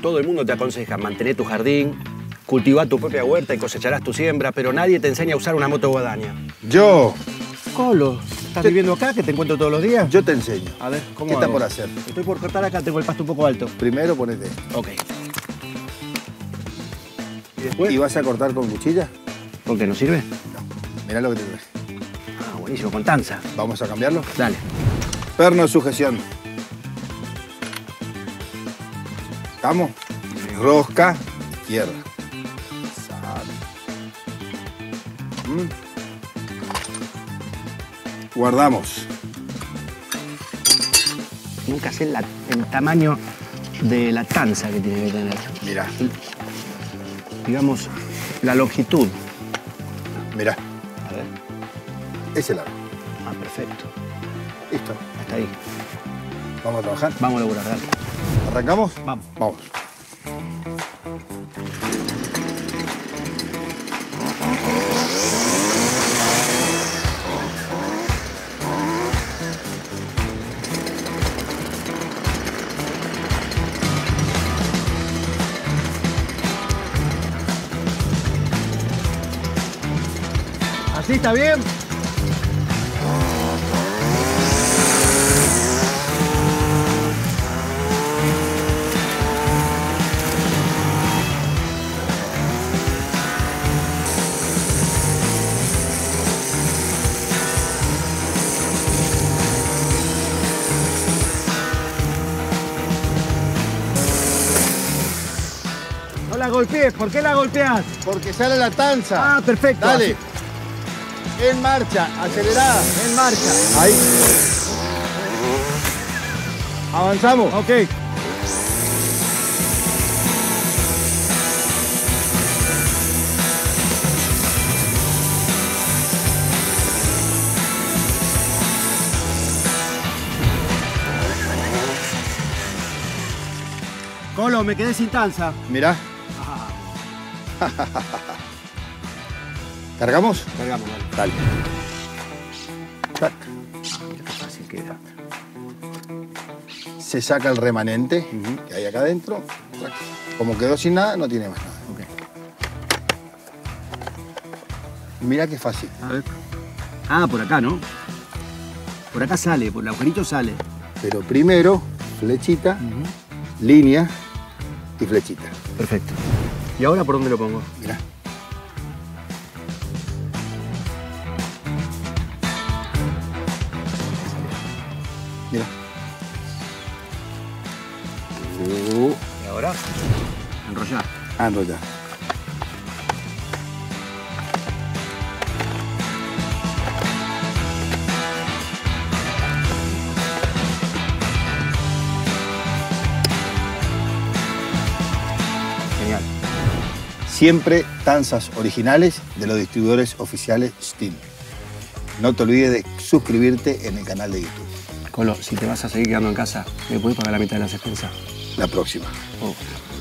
Todo el mundo te aconseja mantener tu jardín, cultivar tu propia huerta y cosecharás tu siembra, pero nadie te enseña a usar una moto guadaña. Yo. Colo, ¿estás viviendo acá que te encuentro todos los días? Yo te enseño. A ver, ¿cómo ¿Qué está hago? por hacer? Estoy por cortar acá, tengo el pasto un poco alto. Primero ponete. Ok. ¿Y después? ¿Y vas a cortar con cuchilla? ¿Por qué no sirve? No. Mirá lo que te traje. Ah, buenísimo, con tanza. ¿Vamos a cambiarlo? Dale. Perno de sujeción. ¿Estamos? Rosca izquierda. Guardamos. Nunca sé el tamaño de la tanza que tiene que tener. Mirá. Digamos, la longitud. Mirá. A ver. Ese lado. Ah, perfecto. Listo. Hasta ahí. ¿Vamos a trabajar? Vamos a laburar, dale. ¿Arrancamos? Vamos. Vamos. ¿Así está bien? No la golpees, ¿por qué la golpeas? Porque sale la tanza. Ah, perfecto. Dale. En marcha, acelerada. En marcha. Ahí. Avanzamos. Ok. Colo, me quedé sin tanza. Mirá. ¿Cargamos? Cargamos, dale. Dale. Tac. Mira qué fácil queda. Se saca el remanente que hay acá adentro. Tac. Como quedó sin nada, no tiene más nada. Ok. Mirá qué fácil. A ver. Ah, por acá, ¿no? Por acá sale, por el agujerito sale. Pero primero, flechita, línea y flechita. Perfecto. ¿Y ahora por dónde lo pongo? Mirá. Mirá. ¿Y ahora? Enrollar. Enrollar. Genial. Siempre tanzas originales de los distribuidores oficiales Stihl. No te olvides de suscribirte en el canal de YouTube. Colo, si te vas a seguir quedando en casa, ¿me puedes pagar la mitad de las expensas? La próxima. Oh.